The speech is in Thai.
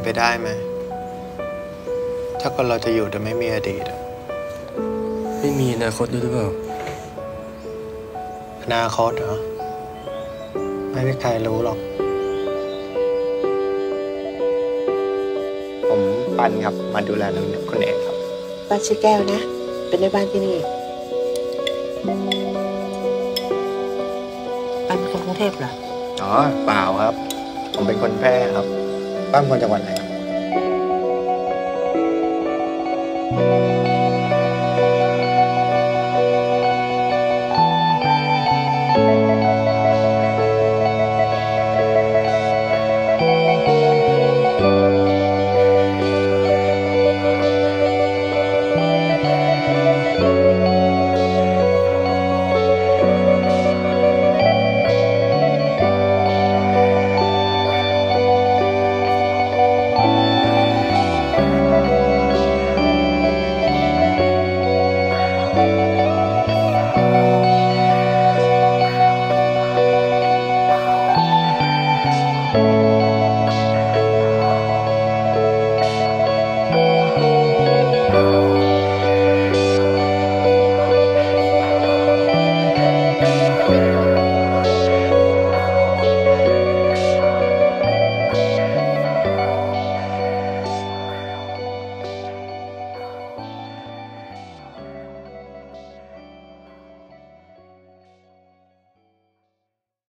ไปได้ไหมถ้าคนเราจะอยู่แต่ไม่มีอดีตไม่มีอนาคตด้วยหรือเปล่าอนาคตเหรอไม่มีใครรู้หรอกผมปันครับมาดูแลน้องคนเอกครับป้าชื่อแก้วนะเป็นแม่บ้านที่นี่ป้าเป็นคนกรุงเทพเหรออ๋อเปล่าครับผมเป็นคนแพร่ครับป้าเป็นคนจังหวัดไหนครับ